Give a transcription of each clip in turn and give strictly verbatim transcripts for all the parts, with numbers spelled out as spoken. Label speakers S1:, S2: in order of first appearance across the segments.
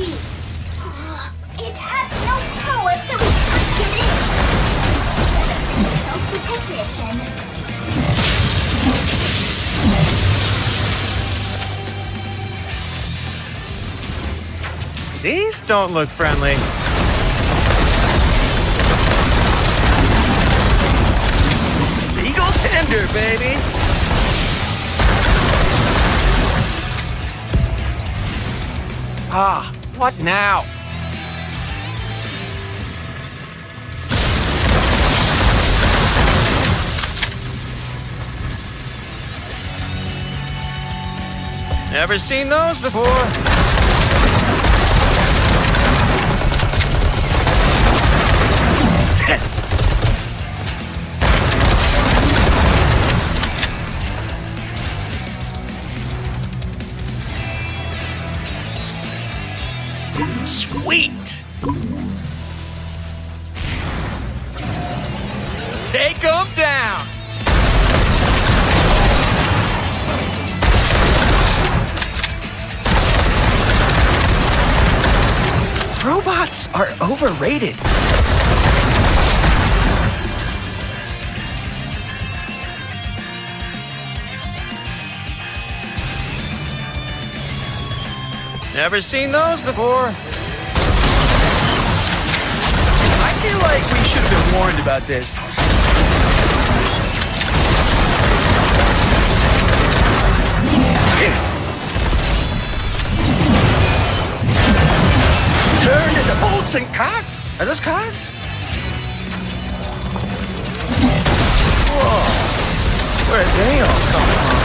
S1: key. It has no power, so we can't get in. Consult the technician.
S2: These don't look friendly. Eagle tender, baby. Ah, what now? Never seen those before. Sweet! Take them down! Robots are overrated. Never seen those before. I feel like we should have been warned about this. Turn into bolts and cogs? Are those cogs? Whoa. Where did they all come from?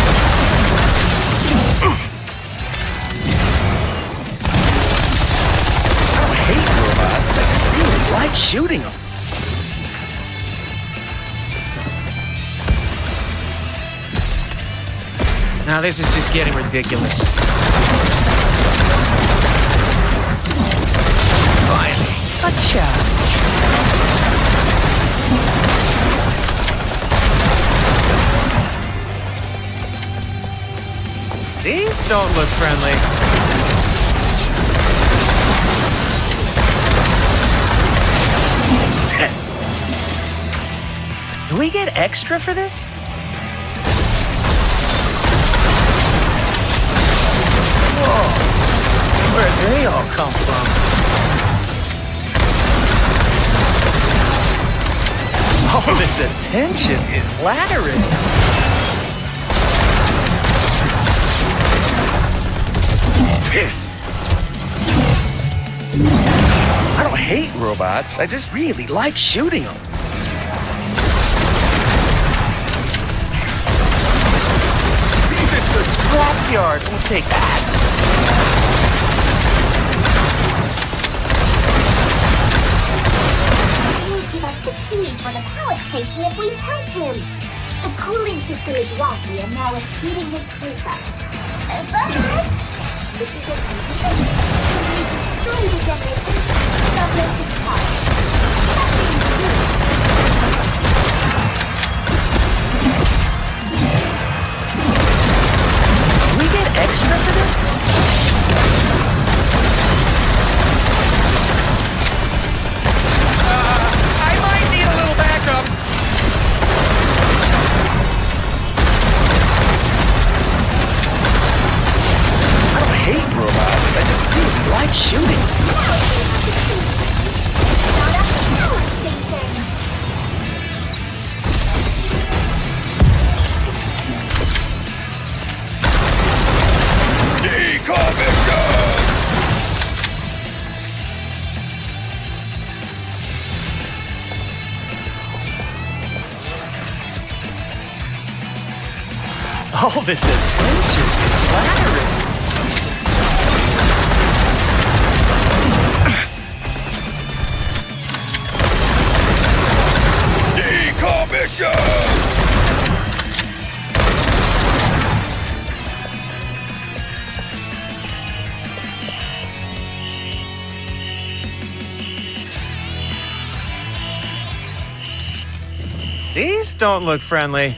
S2: I hate robots. I just really like shooting them. Now this is just getting ridiculous. Finally, a challenge. These don't look friendly. Do we get extra for this? Whoa, where'd they all come from? All this attention is flattering. I don't hate robots, I just really like shooting them. Even the scrapyard won't take that.
S1: He'll give us the key for the power station if we help him. The cooling system is wonky and now it's heating his place up. Uh, but this is an easy thing. We destroy the generators, double his power. Nothing to it.
S2: Do we get extra for this? Uh, I might need a little backup. I don't hate robots, I just really like shooting.
S1: Now that's the power station.
S3: Decommission!
S2: All this attention is flattering.
S3: Decommission!
S2: These don't look friendly.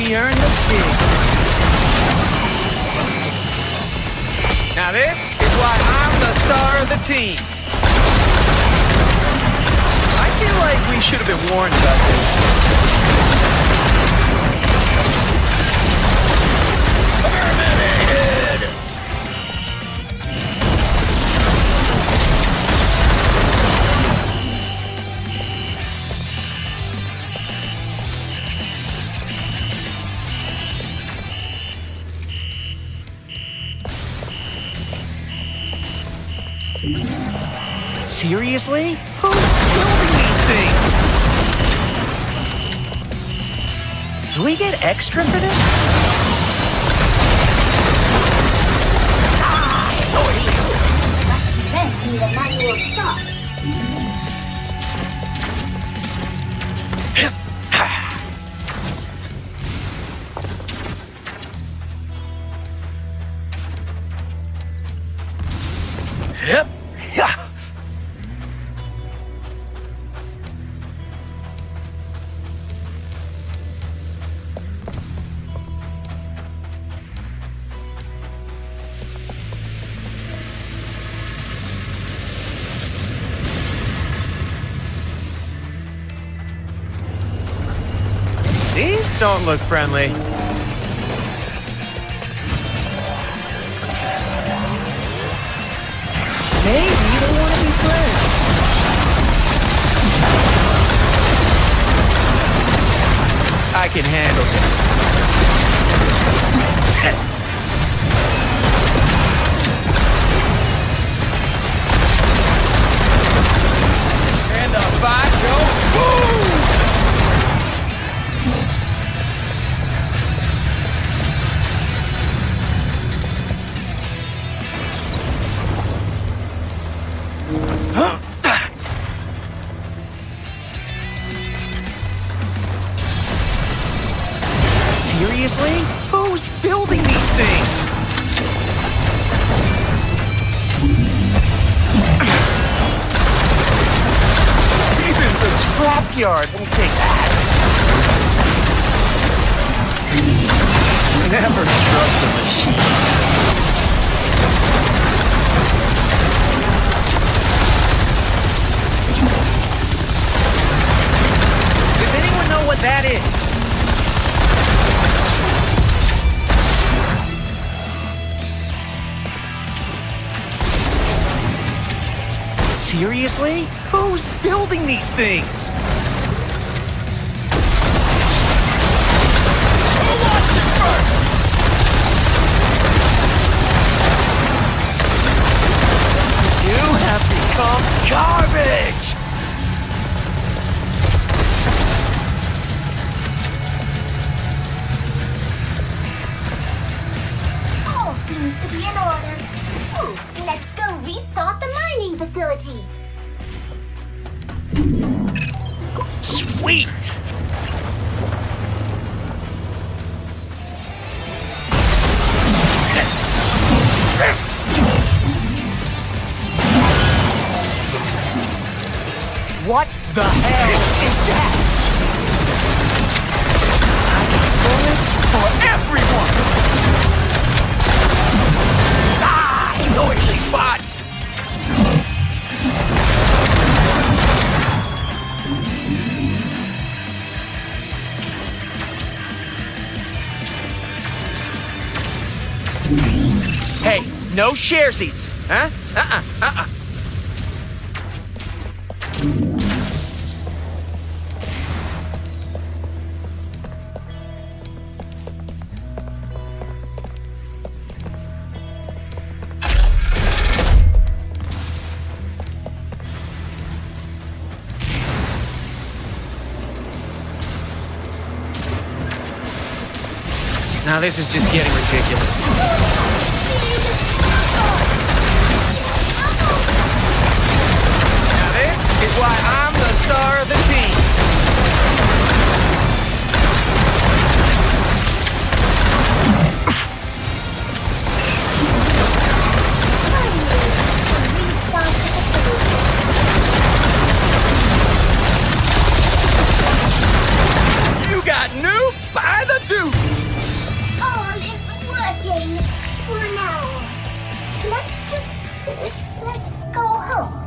S2: we earn the gig. Now this is why I'm the star of the team. I feel like we should have been warned about this.
S3: Terminated!
S2: Seriously? Who's building these things? Do we get extra for this?
S1: Then need a manual stop.
S2: Yep. Yeah. These don't look friendly. Maybe they want to be friends. I can handle this. And the fight goes boom! Seriously? Who's building these things? Even the scrapyard won't take that. Never trust a machine. Does anyone know what that is? Seriously? Who's building these things?
S3: Who wants it first?
S2: You have become garbage!
S1: All seems to be in order. Ooh, let's go restart the mining facility.
S2: Sweet! What the hell is that? I got bullets for everyone! Ah! Noisy bots! Hey, no sharesies, huh? Uh-uh, uh-uh. Now this is just getting ridiculous. Now this is why I'm the star of the team. You got nuked by the Duke!
S1: Let's go home.